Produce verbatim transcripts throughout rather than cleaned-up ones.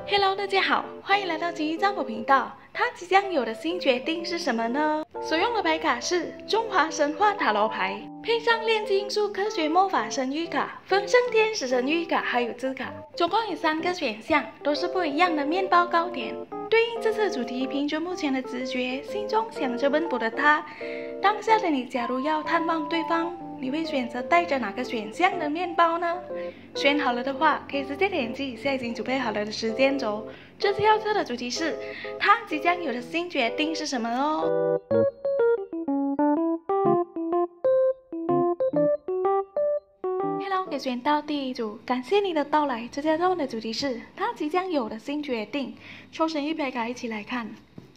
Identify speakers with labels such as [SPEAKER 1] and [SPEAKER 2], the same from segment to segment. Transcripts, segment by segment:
[SPEAKER 1] Hello， 大家好，欢迎来到金鱼占卜频道。他即将有的新决定是什么呢？所用的牌卡是中华神话塔罗牌，配上炼金术科学魔法神谕卡、丰盛天使神谕卡，还有字卡，总共有三个选项，都是不一样的面包糕点。对应这次主题，凭着目前的直觉，心中想着奔波的他，当下的你，假如要探望对方，你会选择带着哪个选项的面包呢？选好了的话，可以直接点击现在已经准备好了的时间轴。这次要测的主题是，他即将有的新决定是什么哦。Hello， 给选到第一组，感谢你的到来。这次要问的主题是，他即将有的新决定。抽神谕牌卡一起来看。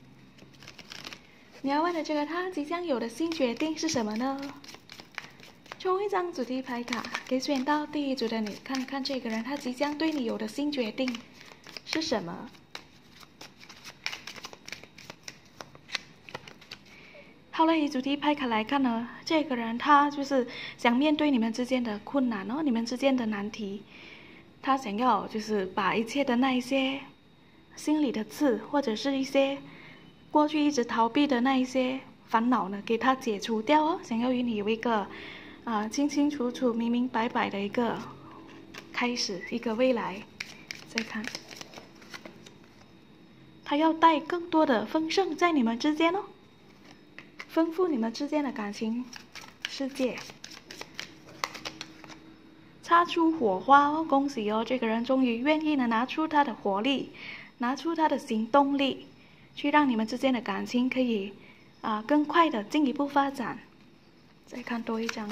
[SPEAKER 1] 你要问的这个他即将有的新决定是什么呢？抽一张主题牌卡，给选到第一组的你，看看这个人他即将对你有的新决定是什么？好了，以主题牌卡来看呢，这个人他就是想面对你们之间的困难哦，你们之间的难题，他想要就是把一切的那一些心里的刺，或者是一些过去一直逃避的那一些烦恼呢，给他解除掉哦，想要与你有一个啊、呃、清清楚楚、明明白白的一个开始，一个未来。再看。他要带更多的丰盛在你们之间哦，丰富你们之间的感情世界，擦出火花哦！恭喜哦，这个人终于愿意呢拿出他的活力，拿出他的行动力，去让你们之间的感情可以啊、呃、更快的进一步发展。再看多一张，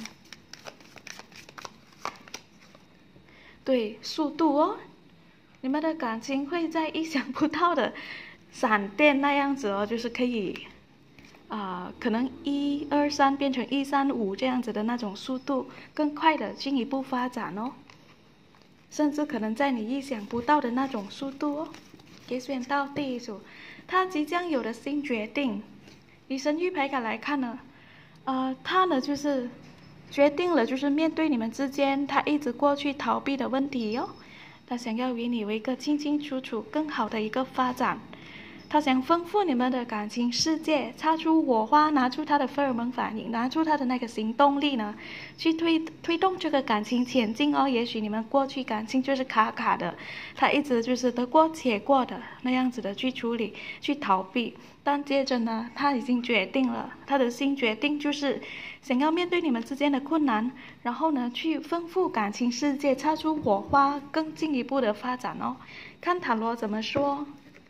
[SPEAKER 1] 对，速度哦，你们的感情会在意想不到的闪电那样子哦，就是可以啊、呃，可能一二三变成一三五这样子的那种速度，更快的进一步发展哦，甚至可能在你意想不到的那种速度哦。给选到第一组，他即将有的新决定，以神谕牌卡来看呢，呃，他呢就是决定了，就是面对你们之间他一直过去逃避的问题哦。他想要与你有一个清清楚楚、更好的一个发展，他想丰富你们的感情世界，擦出火花，拿出他的荷尔蒙反应，拿出他的那个行动力呢，去推推动这个感情前进哦。也许你们过去感情就是卡卡的，他一直就是得过且过的那样子的去处理、去逃避，但接着呢，他已经决定了，他的新决定就是想要面对你们之间的困难，然后呢，去丰富感情世界，擦出火花，更进一步的发展哦。看塔罗怎么说，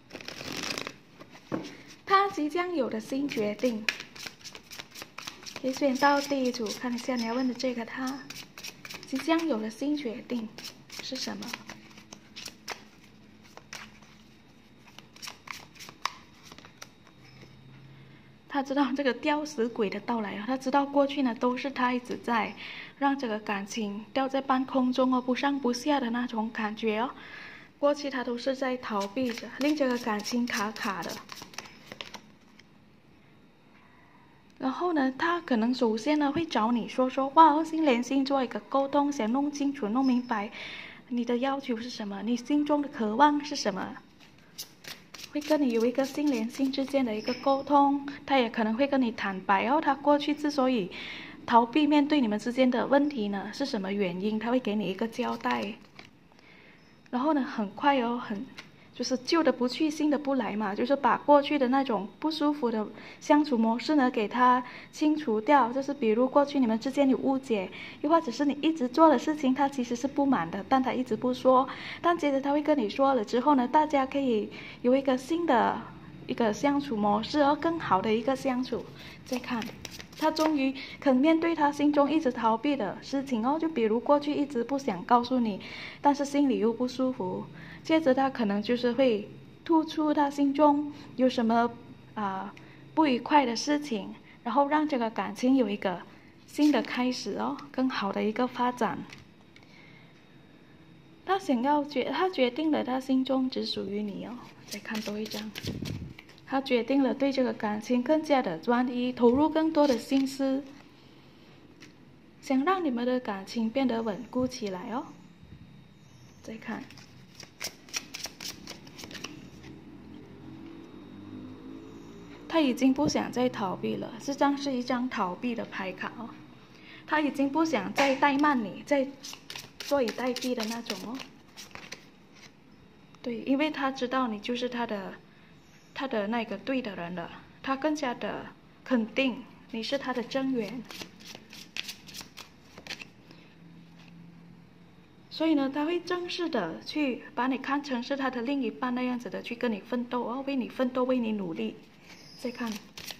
[SPEAKER 1] 他即将有的新决定。给选到第一组，看一下你要问的这个他即将有的新决定是什么？他知道这个吊死鬼的到来啊，他知道过去呢都是他一直在让这个感情吊在半空中哦，不上不下的那种感觉哦。过去他都是在逃避着，令这个感情卡卡的。然后呢，他可能首先呢会找你说说话哦，心连心做一个沟通，想弄清楚、弄明白你的要求是什么，你心中的渴望是什么。会跟你有一个心连心之间的一个沟通，他也可能会跟你坦白哦，他过去之所以逃避面对你们之间的问题呢，是什么原因，他会给你一个交代。然后呢，很快哦，很就是旧的不去，新的不来嘛，就是把过去的那种不舒服的相处模式呢，给它清除掉。就是比如过去你们之间有误解，又或者是你一直做的事情，他其实是不满的，但他一直不说，但接着他会跟你说了之后呢，大家可以有一个新的一个相处模式哦，更好的一个相处。再看。他终于肯面对他心中一直逃避的事情哦，就比如过去一直不想告诉你，但是心里又不舒服。接着他可能就是会突出他心中有什么啊、呃、不愉快的事情，然后让这个感情有一个新的开始哦，更好的一个发展。他想要决，他决定了，他心中只属于你哦。再看多一张。他决定了对这个感情更加的专一，投入更多的心思，想让你们的感情变得稳固起来哦。再看， 他已经不想再逃避了，这张是一张逃避的牌卡哦。他已经不想再怠慢你，再坐以待毙的那种哦。对，因为他知道你就是他的，他的那个对的人了，他更加的肯定你是他的真缘。所以呢，他会正式的去把你看成是他的另一半那样子的去跟你奋斗哦，为你奋斗，为你努力。再看。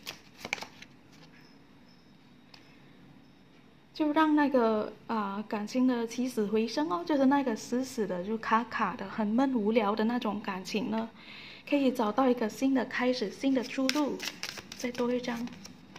[SPEAKER 1] 就让那个啊、呃、感情的起死回生哦，就是那个死死的就卡卡的很闷无聊的那种感情呢，可以找到一个新的开始，新的出路。再多一张，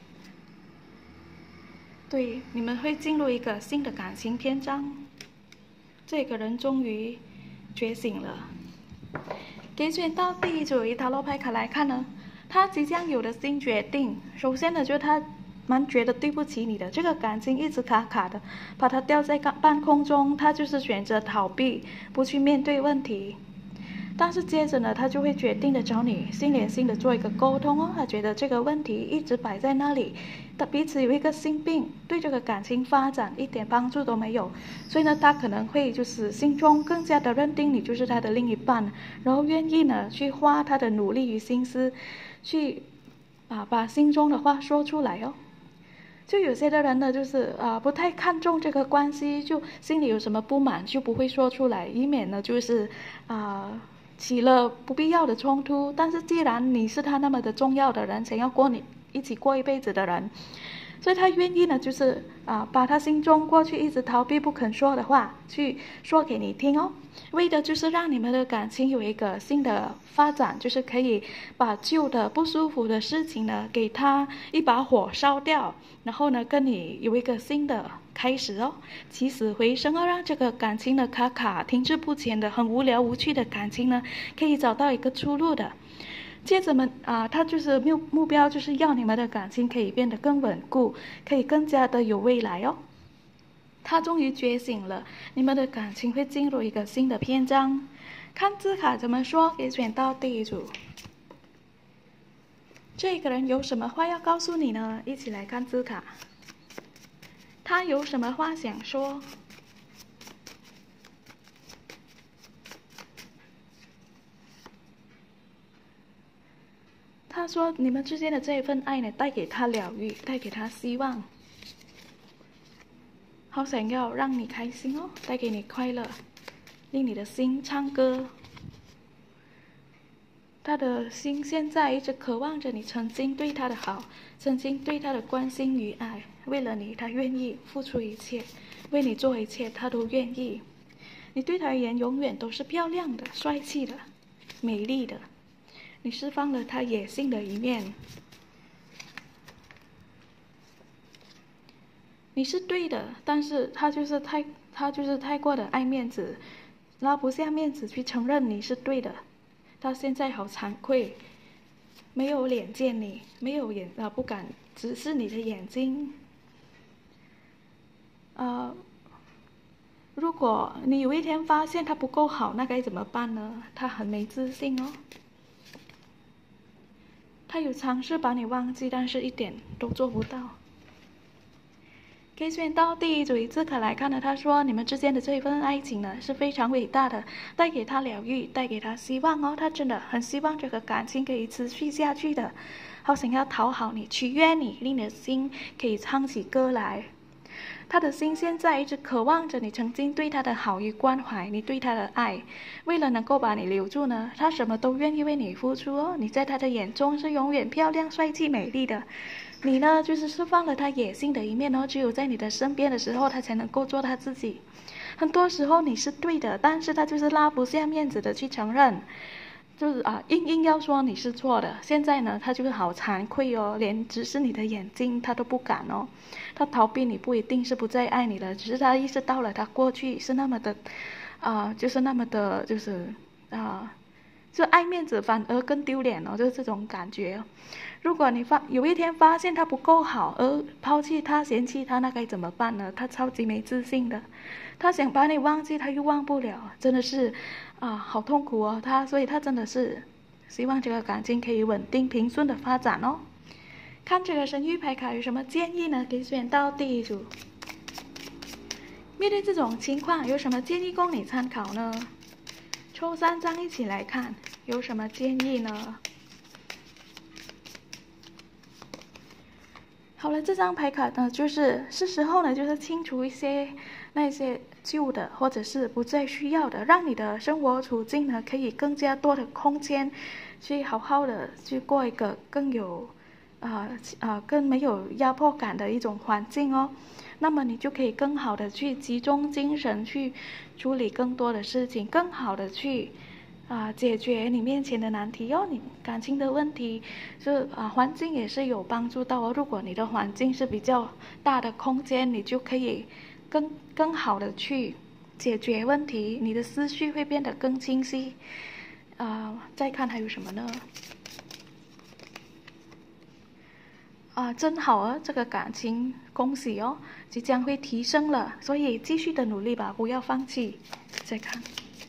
[SPEAKER 1] 对，你们会进入一个新的感情篇章。这个人终于觉醒了。给选到第一组以塔罗牌卡来看呢，他即将有的新决定，首先呢，就是他蛮觉得对不起你的，这个感情一直卡卡的，把它吊在半空中，他就是选择逃避，不去面对问题。但是接着呢，他就会决定的找你心连心的做一个沟通哦。他觉得这个问题一直摆在那里，他彼此有一个心病，对这个感情发展一点帮助都没有。所以呢，他可能会就是心中更加的认定你就是他的另一半，然后愿意呢去花他的努力与心思，去啊把心中的话说出来哦。就有些的人呢，就是啊、呃、不太看重这个关系，就心里有什么不满就不会说出来，以免呢就是啊。呃起了不必要的冲突。但是既然你是他那么的重要的人，想要过你一起过一辈子的人，所以他愿意呢就是啊、呃、把他心中过去一直逃避不肯说的话去说给你听哦，为的就是让你们的感情有一个新的发展，就是可以把旧的不舒服的事情呢给他一把火烧掉，然后呢跟你有一个新的开始哦，起死回生哦，让这个感情的卡卡停滞不前的很无聊无趣的感情呢可以找到一个出路的。接着们啊、呃，他就是目目标就是要你们的感情可以变得更稳固，可以更加的有未来哦。他终于觉醒了，你们的感情会进入一个新的篇章。看字卡怎么说，给选到第一组。这个人有什么话要告诉你呢？一起来看字卡。他有什么话想说？他说你们之间的这一份爱呢，带给他疗愈，带给他希望，好想要让你开心哦，带给你快乐，令你的心唱歌。他的心现在一直渴望着你曾经对他的好，曾经对他的关心与爱。为了你，他愿意付出一切，为你做一切，他都愿意。你对他而言永远都是漂亮的、帅气的、美丽的。你释放了他野性的一面。你是对的，但是他就是太他就是太过的爱面子，拉不下面子去承认你是对的。他现在好惭愧，没有脸见你，没有眼啊，不敢直视你的眼睛。呃，如果你有一天发现他不够好，那该怎么办呢？他很没自信哦。他有尝试把你忘记，但是一点都做不到。给选到第一组以字卡来看呢，他说你们之间的这一份爱情呢是非常伟大的，带给他疗愈，带给他希望哦。他真的很希望这个感情可以持续下去的，好想要讨好你，取悦你，令你的心可以唱起歌来。他的心现在一直渴望着你曾经对他的好与关怀，你对他的爱。为了能够把你留住呢，他什么都愿意为你付出哦。你在他的眼中是永远漂亮、帅气、美丽的。你呢，就是释放了他野性的一面哦。只有在你的身边的时候，他才能够做他自己。很多时候你是对的，但是他就是拉不下面子的去承认。就是啊，硬硬要说你是错的。现在呢，他就是好惭愧哦，连直视你的眼睛他都不敢哦。他逃避你不一定是不再爱你了，只是他意识到了他过去是那么的，啊、呃，就是那么的，就是啊、呃，就爱面子反而更丢脸哦，就是这种感觉。如果你发有一天发现他不够好而抛弃他、嫌弃他，那该怎么办呢？他超级没自信的，他想把你忘记，他又忘不了，真的是啊，好痛苦哦。他所以他真的是希望这个感情可以稳定平顺的发展哦。 看这个神谕牌卡有什么建议呢？给选到第一组。面对这种情况，有什么建议供你参考呢？抽三张一起来看，有什么建议呢？好了，这张牌卡呢，就是是时候呢，就是清除一些那些旧的或者是不再需要的，让你的生活处境呢，可以更加多的空间，去好好的去过一个更有，啊啊更没有压迫感的一种环境哦。那么你就可以更好的去集中精神去处理更多的事情，更好的去。啊，解决你面前的难题哦，你感情的问题，是啊，环境也是有帮助到哦。如果你的环境是比较大的空间，你就可以更更好的去解决问题，你的思绪会变得更清晰。啊，再看还有什么呢？啊，真好啊，这个感情恭喜哦，即将会提升了，所以继续的努力吧，不要放弃。再看。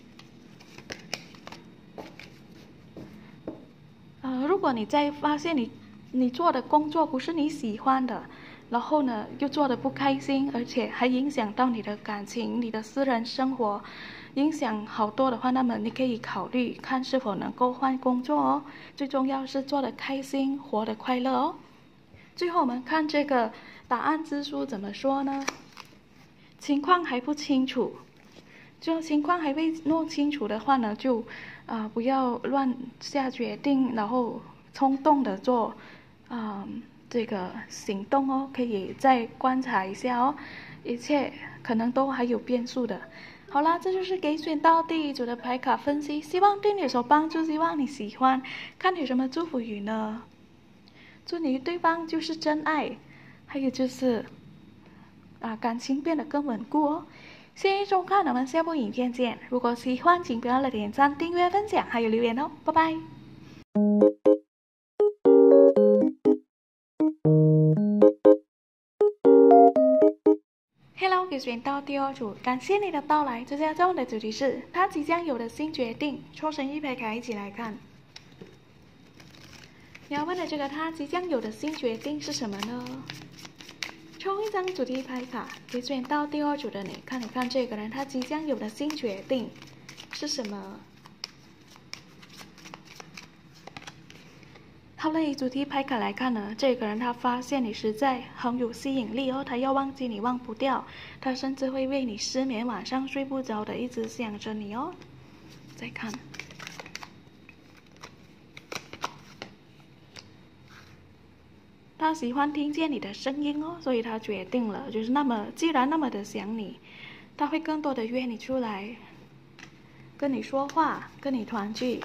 [SPEAKER 1] 呃，如果你在发现你你做的工作不是你喜欢的，然后呢又做的不开心，而且还影响到你的感情、你的私人生活，影响好多的话，那么你可以考虑看是否能够换工作哦。最重要是做的开心，活得快乐哦。最后我们看这个答案之书怎么说呢？情况还不清楚。就情况还未弄清楚的话呢，就啊、呃、不要乱下决定，然后冲动的做啊、呃、这个行动哦，可以再观察一下哦，一切可能都还有变数的。好啦，这就是给选到第一组的牌卡分析，希望对你有所帮助，希望你喜欢。看有什么祝福语呢？祝你对方就是真爱，还有就是啊感情变得更稳固哦。谢谢收看，我们下部影片见。如果喜欢，请不要忘了点赞、订阅、分享，还有留言哦。拜拜。Hello， 给选到第二组，感谢你的到来。这下中的主题是他即将有的新决定。抽神谕牌卡一起来看。你要问的这个他即将有的新决定是什么呢？抽一张主题牌卡，给选到第二组的你，看一看这个人他即将有的新决定是什么。好了，以主题牌卡来看呢，这个人他发现你实在很有吸引力哦，他要忘记你忘不掉，他甚至会为你失眠，晚上睡不着的，一直想着你哦。再看。他喜欢听见你的声音哦，所以他决定了，就是那么既然那么的想你，他会更多的约你出来，跟你说话，跟你团聚。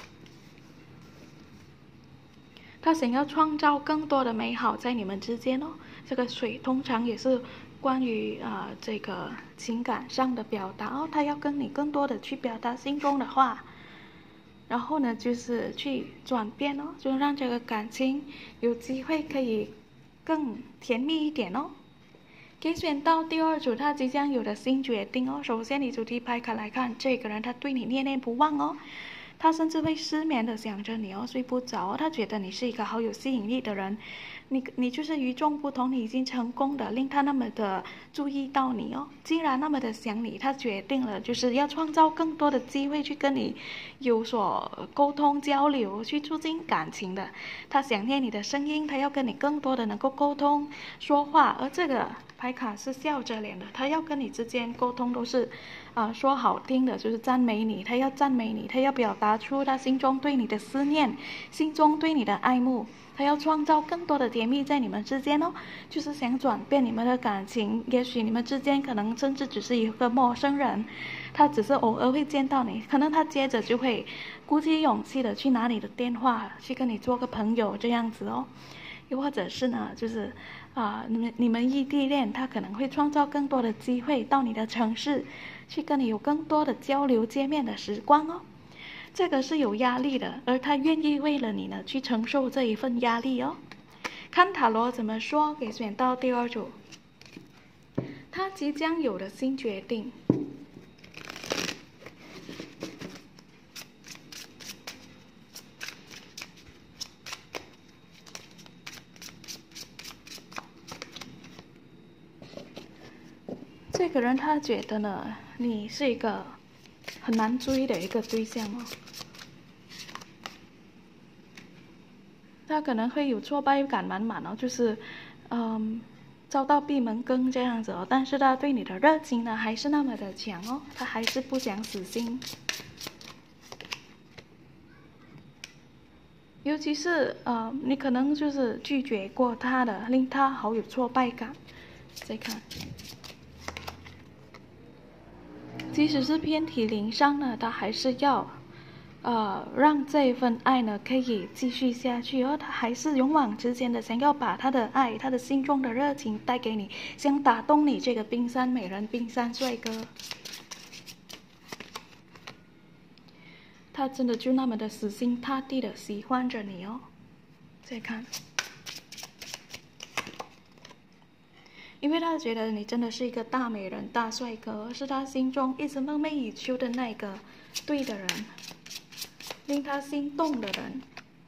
[SPEAKER 1] 他想要创造更多的美好在你们之间哦。这个水通常也是关于啊、呃、这个情感上的表达哦，他要跟你更多的去表达心中的话。然后呢，就是去转变哦，就让这个感情有机会可以更甜蜜一点哦。给选到第二组，他即将有的新决定哦。首先，以主题牌卡来看，这个人他对你念念不忘哦，他甚至会失眠的想着你哦，睡不着哦。他觉得你是一个好有吸引力的人，你你就是与众不同，你已经成功的令他那么的注意到你哦。既然那么的想你，他决定了就是要创造更多的机会去跟你有所沟通交流，去促进感情的。他想念你的声音，他要跟你更多的能够沟通说话，而这个牌卡是笑着脸的，他要跟你之间沟通都是啊、呃、说好听的，就是赞美你，他要赞美你，他要表达出他心中对你的思念，心中对你的爱慕，他要创造更多的甜蜜在你们之间哦，就是想转变你们的感情。也许你们之间可能甚至只是一个陌生人，他只是偶尔会见到你，可能他接着就会鼓起勇气的去拿你的电话，去跟你做个朋友这样子哦。又或者是呢，就是啊、呃，你们你们异地恋，他可能会创造更多的机会到你的城市，去跟你有更多的交流见面的时光哦。这个是有压力的，而他愿意为了你呢去承受这一份压力哦。看塔罗怎么说，给选到第二组，他即将有的新决定。 这个人他觉得呢，你是一个很难追的一个对象哦。他可能会有挫败感满满哦，就是，嗯，遭到闭门羹这样子哦。但是他对你的热情呢，还是那么的强哦，他还是不想死心。尤其是呃，你可能就是拒绝过他的，令他好有挫败感。再看，即使是遍体鳞伤呢，他还是要，呃，让这一份爱呢可以继续下去，而他还是勇往直前的，想要把他的爱、他的心中的热情带给你，想打动你这个冰山美人、冰山帅哥。他真的就那么的死心塌地的喜欢着你哦。再看，因为他觉得你真的是一个大美人、大帅哥，是他心中一直梦寐以求的那个对的人，令他心动的人。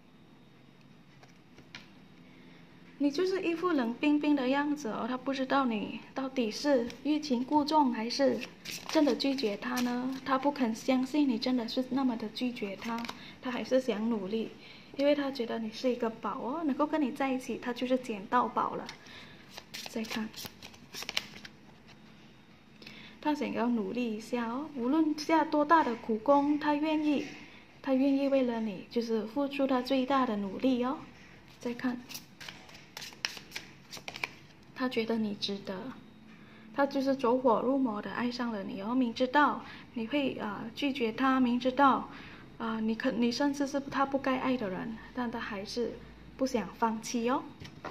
[SPEAKER 1] 你就是一副冷冰冰的样子哦，他不知道你到底是欲擒故纵还是真的拒绝他呢？他不肯相信你真的是那么的拒绝他，他还是想努力，因为他觉得你是一个宝哦，能够跟你在一起，他就是捡到宝了。再看，他想要努力一下哦，无论下多大的苦功，他愿意，他愿意为了你，就是付出他最大的努力哦。再看。他觉得你值得，他就是走火入魔的爱上了你哦。明知道你会啊、呃、拒绝他，明知道啊、呃、你可你甚至是他不该爱的人，但他还是不想放弃哦。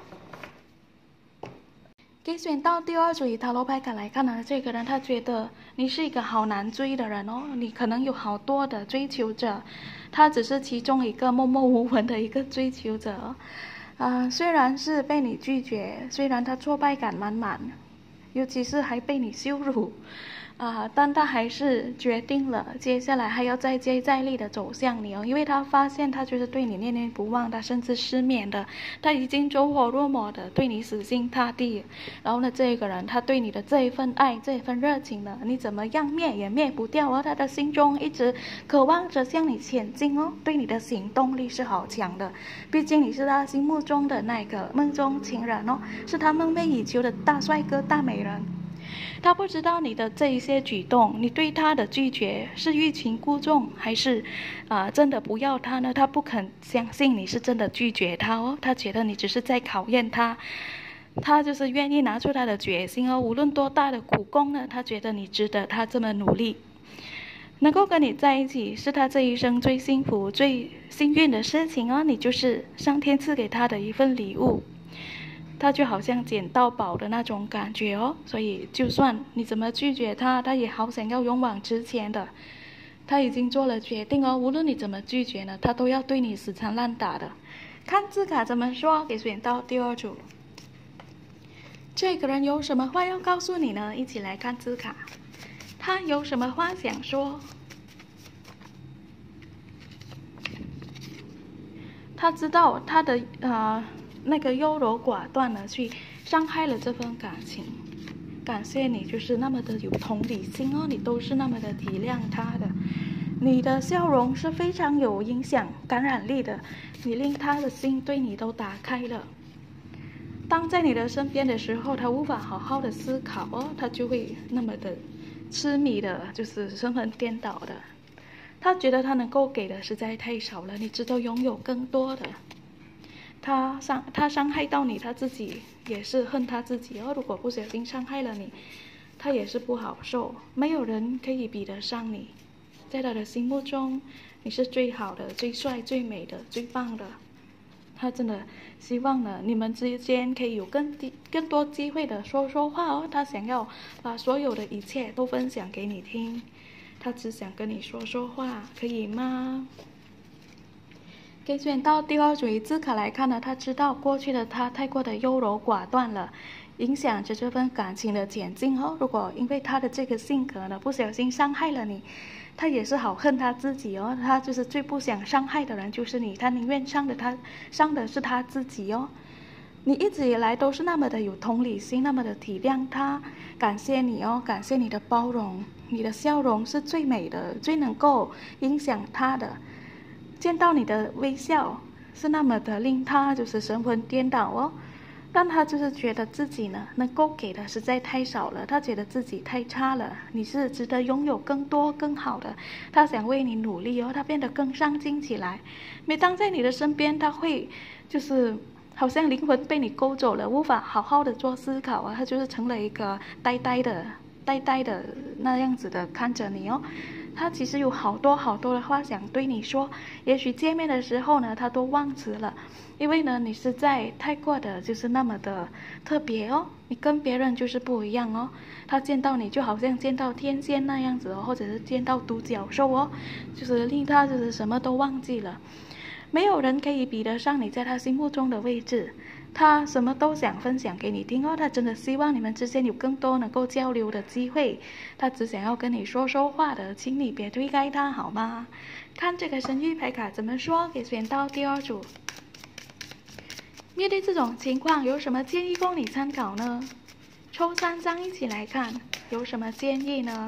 [SPEAKER 1] 给选到第二组以塔罗牌卡来看呢，这个人他觉得你是一个好难追的人哦，你可能有好多的追求者，他只是其中一个默默无闻的一个追求者哦。啊、呃，虽然是被你拒绝，虽然他挫败感满满，尤其是还被你羞辱，啊、呃，但他还是决定了，接下来还要再接再厉的走向你哦，因为他发现他就是对你念念不忘，他甚至失眠的，他已经走火入魔的对你死心塌地。然后呢，这个人他对你的这一份爱，这一份热情呢，你怎么样灭也灭不掉哦，他的心中一直渴望着向你前进哦，对你的行动力是好强的，毕竟你是他心目中的那个梦中情人哦，是他梦寐以求的大帅哥、大美人。他不知道你的这一些举动，你对他的拒绝是欲擒故纵，还是啊、呃、真的不要他呢？他不肯相信你是真的拒绝他哦，他觉得你只是在考验他，他就是愿意拿出他的决心哦，无论多大的苦功呢，他觉得你值得他这么努力。能够跟你在一起是他这一生最幸福、最幸运的事情哦，你就是上天赐给他的一份礼物。他就好像捡到宝的那种感觉哦，所以就算你怎么拒绝他，他也好想要勇往直前的。他已经做了决定哦，无论你怎么拒绝呢，他都要对你死缠烂打的。看字卡怎么说，给选到第二组。这个人有什么话要告诉你呢？一起来看字卡，他有什么话想说？他知道他的呃。那个优柔寡断的去伤害了这份感情，感谢你就是那么的有同理心哦，你都是那么的体谅他的，你的笑容是非常有影响感染力的，你令他的心对你都打开了。当在你的身边的时候，他无法好好的思考哦，他就会那么的痴迷的，就是神魂颠倒的，他觉得他能够给的实在太少了，你值得拥有更多的。他伤他伤害到你，他自己也是恨他自己哦。如果不小心伤害了你，他也是不好受。没有人可以比得上你，在他的心目中，你是最好的、最帅、最美的、最棒的。他真的希望呢，你们之间可以有更更多机会的说说话哦。他想要把所有的一切都分享给你听，他只想跟你说说话，可以吗？给选到第二组以字卡来看呢，他知道过去的他太过的优柔寡断了，影响着这份感情的前进哦。如果因为他的这个性格呢，不小心伤害了你，他也是好恨他自己哦。他就是最不想伤害的人就是你，他宁愿伤的他伤的是他自己哦。 你一直以来都是那么的有同理心，那么的体谅他，感谢你哦，感谢你的包容，你的笑容是最美的，最能够影响他的。见到你的微笑是那么的令他就是神魂颠倒哦。但他就是觉得自己呢能够给的实在太少了，他觉得自己太差了，你是值得拥有更多更好的，他想为你努力哦，他变得更上进起来。每当在你的身边，他会就是好像灵魂被你勾走了，无法好好的做思考啊，他就是成了一个呆呆的呆呆的那样子的看着你哦。他其实有好多好多的话想对你说，也许见面的时候呢他都忘词了，因为呢你实在太过的就是那么的特别哦，你跟别人就是不一样哦。他见到你就好像见到天仙那样子哦，或者是见到独角兽哦，就是令他就是什么都忘记了。没有人可以比得上你在他心目中的位置，他什么都想分享给你听哦，他真的希望你们之间有更多能够交流的机会，他只想要跟你说说话的，请你别推开他好吗？看这个神谕牌卡怎么说，给选到第二组。面对这种情况有什么建议供你参考呢？抽三张一起来看，有什么建议呢？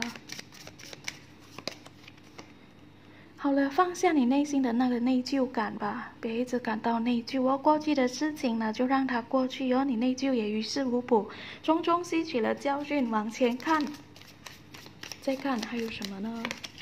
[SPEAKER 1] 好了，放下你内心的那个内疚感吧，别一直感到内疚哦。过去的事情呢，就让它过去哦。你内疚也于事无补，从中吸取了教训，往前看。再看还有什么呢？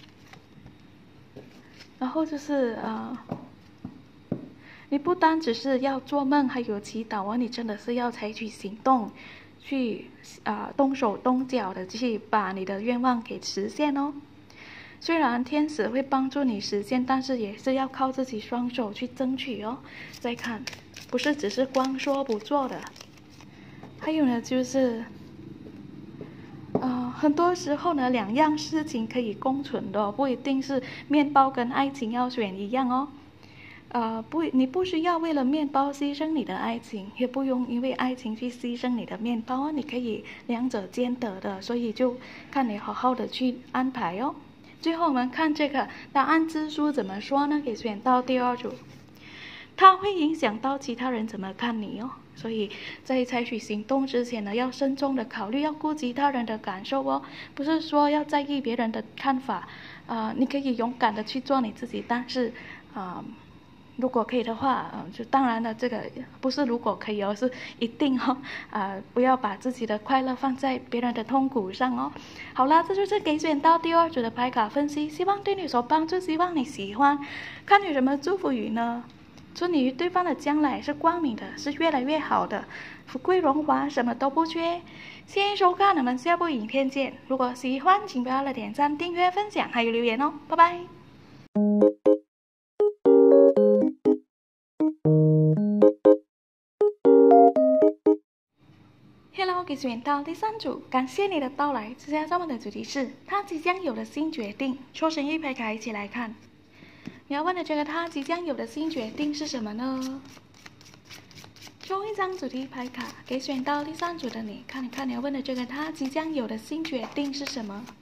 [SPEAKER 1] 然后就是呃，你不单只是要做梦，还有祈祷哦，你真的是要采取行动，去啊、呃、动手动脚的去把你的愿望给实现哦。虽然天使会帮助你实现，但是也是要靠自己双手去争取哦。再看，不是只是光说不做的。还有呢，就是呃，很多时候呢，两样事情可以共存的、哦，不一定是面包跟爱情要选一样哦。呃，不，你不需要为了面包牺牲你的爱情，也不用因为爱情去牺牲你的面包哦。你可以两者兼得的，所以就看你好好的去安排哦。最后我们看这个答案之书怎么说呢？给选到第二组，它会影响到其他人怎么看你哦。所以在采取行动之前呢，要慎重的考虑，要顾及他人的感受哦。不是说要在意别人的看法，呃，你可以勇敢的去做你自己，但是啊、呃，如果可以的话，呃，就当然了，这个不是如果可以哦，是一定哦，呃，不要把自己的快乐放在别人的痛苦上哦。好啦，这就是给选到第二组的牌卡分析，希望对你所帮助，希望你喜欢。看有什么祝福语呢？祝你与对方的将来是光明的，是越来越好的，富贵荣华什么都不缺。谢谢收看，我们下部影片见。如果喜欢，请不要忘了点赞、订阅、分享，还有留言哦，拜拜。Hello， 给选到第三组，感谢你的到来。接下来我们的主题是他即将有的新决定。抽神谕牌卡一起来看。你要问的这个他即将有的新决定是什么呢？抽一张主题牌卡给选到第三组的你，看一看你要问的这个他即将有的新决定是什么？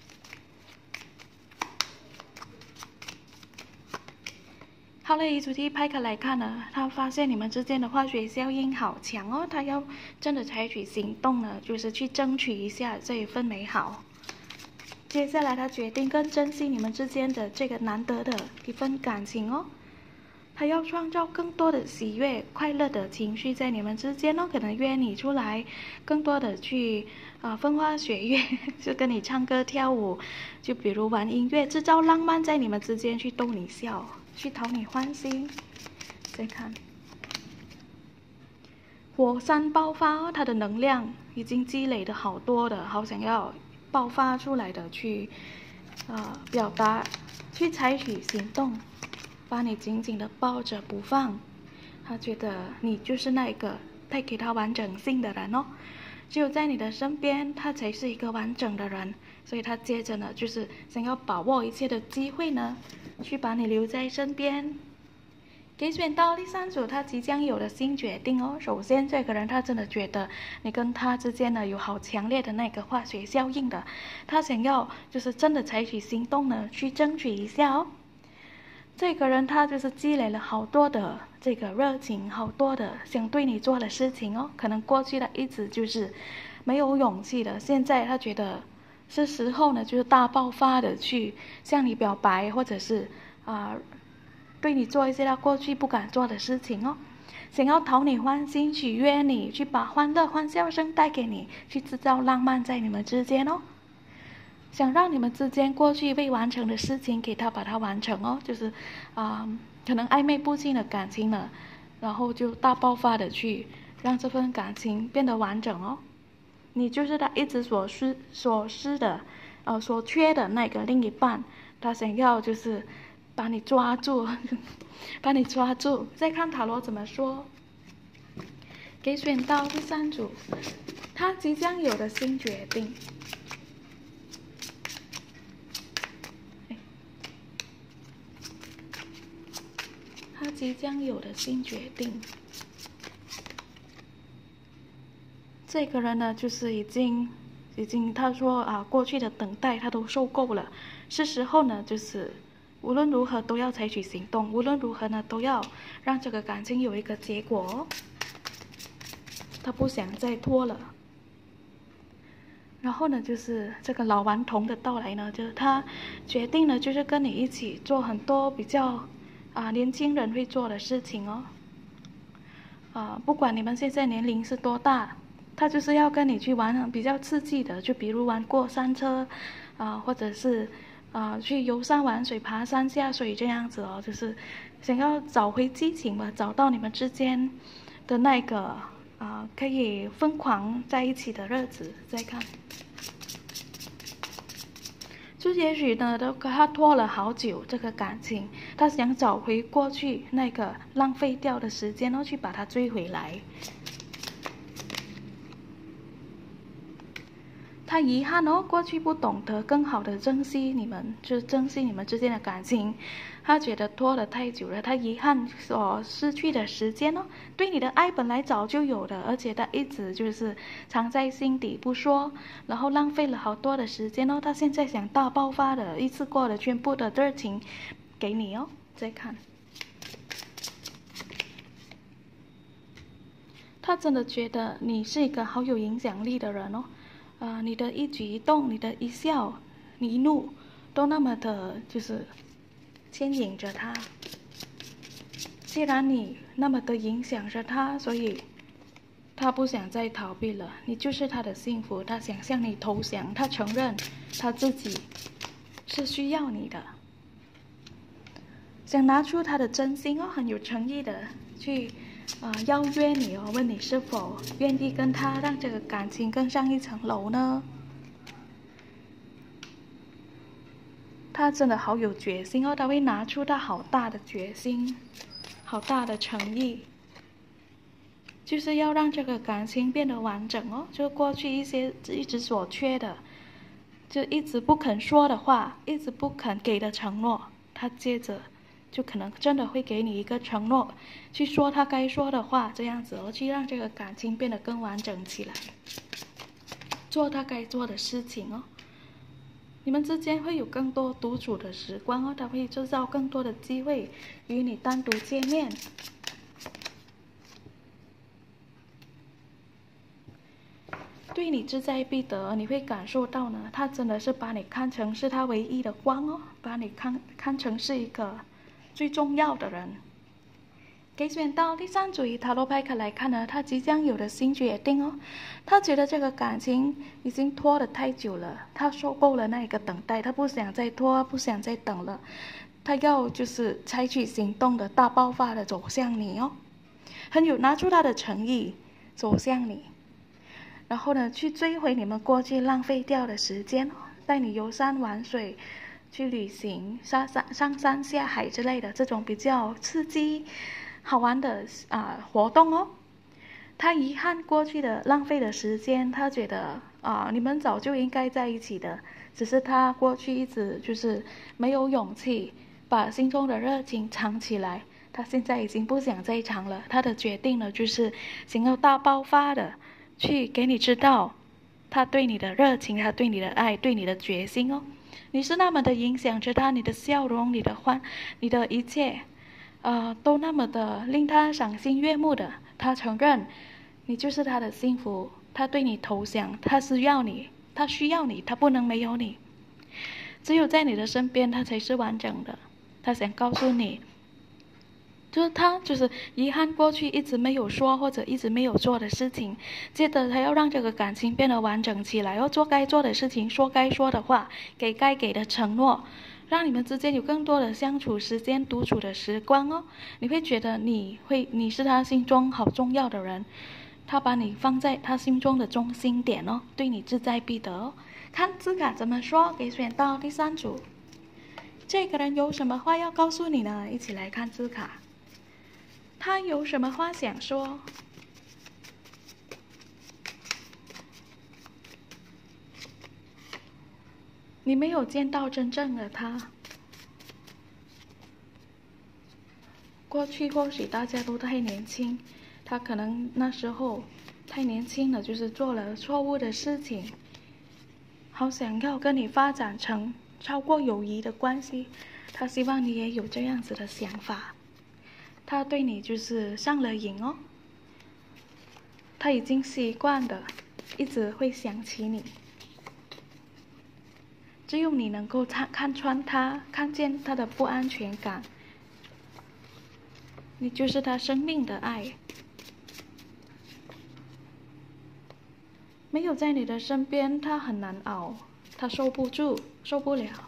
[SPEAKER 1] 好了，以主题牌卡来看呢，他发现你们之间的化学效应好强哦，他要真的采取行动呢，就是去争取一下这一份美好。接下来他决定更珍惜你们之间的这个难得的一份感情哦，他要创造更多的喜悦、快乐的情绪在你们之间哦，可能约你出来，更多的去啊、呃、风花雪月，就跟你唱歌跳舞，就比如玩音乐，制造浪漫在你们之间，去逗你笑，去讨你欢心。再看火山爆发哦，它的能量已经积累的好多的，好想要爆发出来的去呃表达，去采取行动，把你紧紧的抱着不放。他觉得你就是那一个带给他完整性的人哦，只有在你的身边，他才是一个完整的人。所以他接着呢，就是想要把握一切的机会呢，去把你留在身边。给选到第三组，他即将有的新决定哦。首先，这个人他真的觉得你跟他之间呢有好强烈的那个化学效应的，他想要就是真的采取行动呢去争取一下哦。 这个人他就是积累了好多的这个热情，好多的想对你做的事情哦。可能过去他一直就是没有勇气的，现在他觉得是时候呢，就是大爆发的去向你表白，或者是啊、呃、对你做一些他过去不敢做的事情哦。想要讨你欢心，取悦你，去把欢乐欢笑声带给你，去制造浪漫在你们之间哦。想让你们之间过去未完成的事情给他把它完成哦，就是啊、呃，可能暧昧不清的感情呢，然后就大爆发的去让这份感情变得完整哦。你就是他一直所失所失的，呃，所缺的那个另一半，他想要就是把你抓住，把你抓住。再看塔罗怎么说，给选到第三组，他即将有的新决定。他即将有的新决定，这个人呢，就是已经，已经他说啊，过去的等待他都受够了，是时候呢，就是无论如何都要采取行动，无论如何呢，都要让这个感情有一个结果，他不想再拖了。然后呢，就是这个老顽童的到来呢，就是他决定了，就是跟你一起做很多比较。啊，年轻人会做的事情哦，啊，不管你们现在年龄是多大，他就是要跟你去玩比较刺激的，就比如玩过山车，啊，或者是啊去游山玩水、爬山下水这样子哦，就是想要找回激情吧，找到你们之间的那个啊可以疯狂在一起的日子。再看。就也许呢，都他拖了好久这个感情，他想找回过去那个浪费掉的时间，然后去把它追回来。他遗憾哦，过去不懂得更好的珍惜你们，就是珍惜你们之间的感情。他觉得拖得太久了，他遗憾所失去的时间哦。对你的爱本来早就有的，而且他一直就是藏在心底不说，然后浪费了好多的时间哦。他现在想大爆发的，一次过的全部的热情给你哦。再看，他真的觉得你是一个好有影响力的人哦。呃，你的一举一动，你的一笑，你一怒，都那么的，就是牵引着他。既然你那么的影响着他，所以他不想再逃避了。你就是他的幸福，他想向你投降，他承认他自己是需要你的，想拿出他的真心哦，很有诚意的去。呃，邀约你哦，问你是否愿意跟他让这个感情更上一层楼呢？他真的好有决心哦，他会拿出他好大的决心，好大的诚意，就是要让这个感情变得完整哦。就过去一些一直所缺的，就一直不肯说的话，一直不肯给的承诺，他接着。就可能真的会给你一个承诺，去说他该说的话，这样子哦，去让这个感情变得更完整起来，做他该做的事情哦。你们之间会有更多独处的时光哦，他会制造更多的机会与你单独见面。对你志在必得，你会感受到呢，他真的是把你看成是他唯一的光哦，把你看看成是一个。最重要的人，给选到第三组以塔罗牌卡来看呢，他即将有的新决定哦。他觉得这个感情已经拖得太久了，他受够了那个等待，他不想再拖，不想再等了，他要就是采取行动的大爆发的走向你哦，很有拿出他的诚意走向你，然后呢，去追回你们过去浪费掉的时间，带你游山玩水。去旅行、上山、上山下海之类的这种比较刺激、好玩的啊、呃、活动哦。他遗憾过去的浪费的时间，他觉得啊、呃、你们早就应该在一起的，只是他过去一直就是没有勇气把心中的热情藏起来。他现在已经不想再藏了，他的决定呢，就是想要大爆发的去给你知道他对你的热情，他对你的爱，对你的决心哦。 你是那么的影响着他，你的笑容，你的欢，你的一切，呃，都那么的令他赏心悦目的。他承认你就是他的幸福，他对你投降，他需要你，他需要你，他不能没有你。只有在你的身边，他才是完整的。他想告诉你，就是他就是遗憾过去一直没有说或者一直没有做的事情，接着他要让这个感情变得完整起来，要做该做的事情，说该说的话，给该给的承诺，让你们之间有更多的相处时间、独处的时光哦。你会觉得你会你是他心中好重要的人，他把你放在他心中的中心点哦，对你志在必得哦。看字卡怎么说，给选到第三组。这个人有什么话要告诉你呢？一起来看字卡。他有什么话想说？你没有见到真正的他。过去或许大家都太年轻，他可能那时候太年轻了，就是做了错误的事情。好想要跟你发展成超过友谊的关系，他希望你也有这样子的想法。他对你就是上了瘾哦，他已经习惯的一直会想起你。只有你能够看看穿他，看见他的不安全感，你就是他生命的爱。没有在你的身边，他很难熬，他受不住，受不了。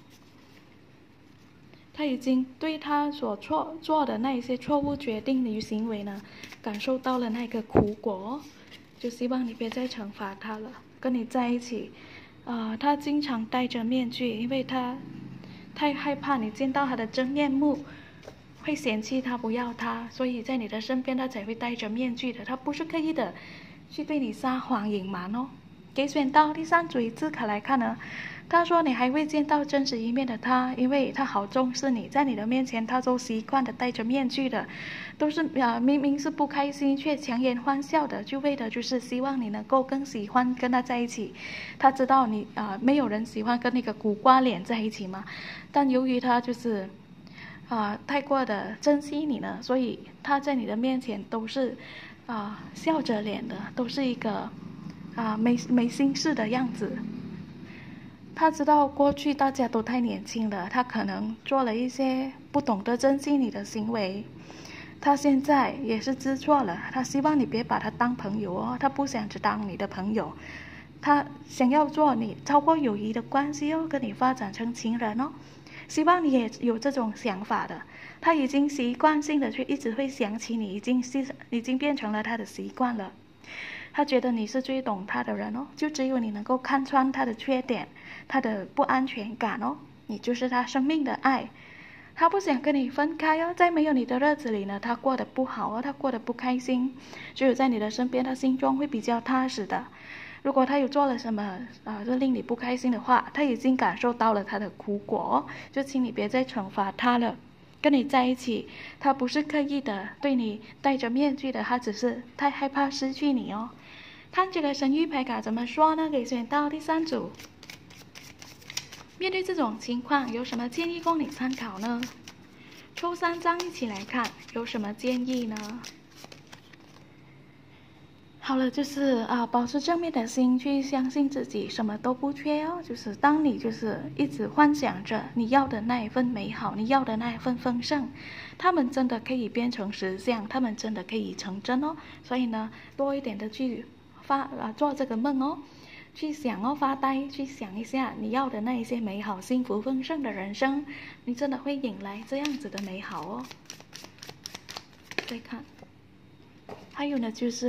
[SPEAKER 1] 他已经对他所错做的那一些错误决定与行为呢，感受到了那个苦果，就希望你别再惩罚他了。跟你在一起，啊、呃，他经常戴着面具，因为他太害怕你见到他的真面目，会嫌弃他，不要他，所以在你的身边他才会戴着面具的。他不是刻意的去对你撒谎隐瞒哦。给选到第三组字卡来看呢，他说你还会见到真实一面的他，因为他好重视你，在你的面前他都习惯的戴着面具的，都是啊明明是不开心却强颜欢笑的，就为的就是希望你能够更喜欢跟他在一起。他知道你啊没有人喜欢跟那个苦瓜脸在一起嘛，但由于他就是啊太过的珍惜你呢，所以他在你的面前都是啊笑着脸的，都是一个啊没没心事的样子。他知道过去大家都太年轻了，他可能做了一些不懂得珍惜你的行为，他现在也是知错了，他希望你别把他当朋友哦，他不想只当你的朋友，他想要做你超过友谊的关系哦，跟你发展成情人哦，希望你也有这种想法的。他已经习惯性的去一直会想起你，已经是已经变成了他的习惯了。他觉得你是最懂他的人哦，就只有你能够看穿他的缺点，他的不安全感哦，你就是他生命的爱。他不想跟你分开哦，在没有你的日子里呢，他过得不好哦，他过得不开心。只有在你的身边，他心中会比较踏实的。如果他有做了什么啊，就令你不开心的话，他已经感受到了他的苦果哦，就请你别再惩罚他了。跟你在一起，他不是刻意的对你戴着面具的，他只是太害怕失去你哦。看这个神谕牌卡怎么说呢？给选到第三组。面对这种情况，有什么建议供你参考呢？抽三张一起来看，有什么建议呢？好了，就是啊，保持正面的心，去相信自己，什么都不缺哦。就是当你就是一直幻想着你要的那一份美好，你要的那一份丰盛，他们真的可以变成实相，他们真的可以成真哦。所以呢，多一点的去发啊做这个梦哦，去想哦，发呆，去想一下你要的那一些美好、幸福、丰盛的人生，你真的会引来这样子的美好哦。再看，还有呢，就是。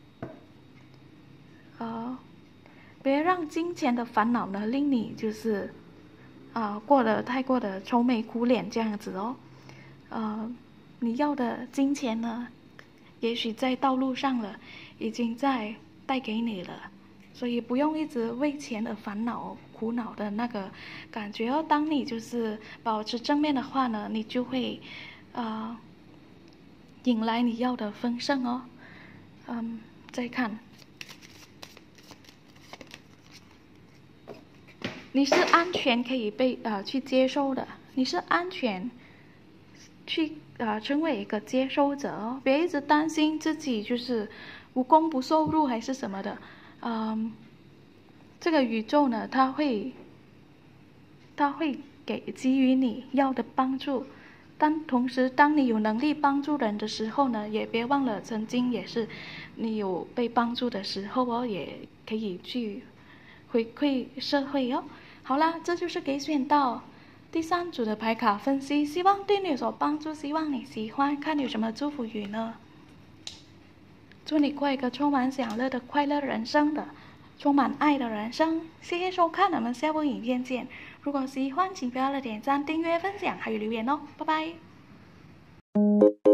[SPEAKER 1] 呃，别让金钱的烦恼呢令你就是啊、呃、过得太过的愁眉苦脸这样子哦。呃，你要的金钱呢，也许在道路上了，已经在带给你了，所以不用一直为钱而烦恼苦恼的那个感觉哦。当你就是保持正面的话呢，你就会呃引来你要的丰盛哦。嗯，再看。 你是安全可以被呃去接受的，你是安全去呃成为一个接收者哦，别一直担心自己就是无功不受禄还是什么的，嗯，这个宇宙呢，它会它会给给予你要的帮助。但同时，当你有能力帮助人的时候呢，也别忘了曾经也是你有被帮助的时候哦，也可以去回馈社会哦。好啦，这就是给选到第三组的牌卡分析，希望对你有所帮助，希望你喜欢。看有什么祝福语呢？祝你过一个充满享乐的快乐人生的，充满爱的人生。谢谢收看，我们下部影片见。如果喜欢，请不要忘了点赞、订阅、分享，还有留言哦，拜拜。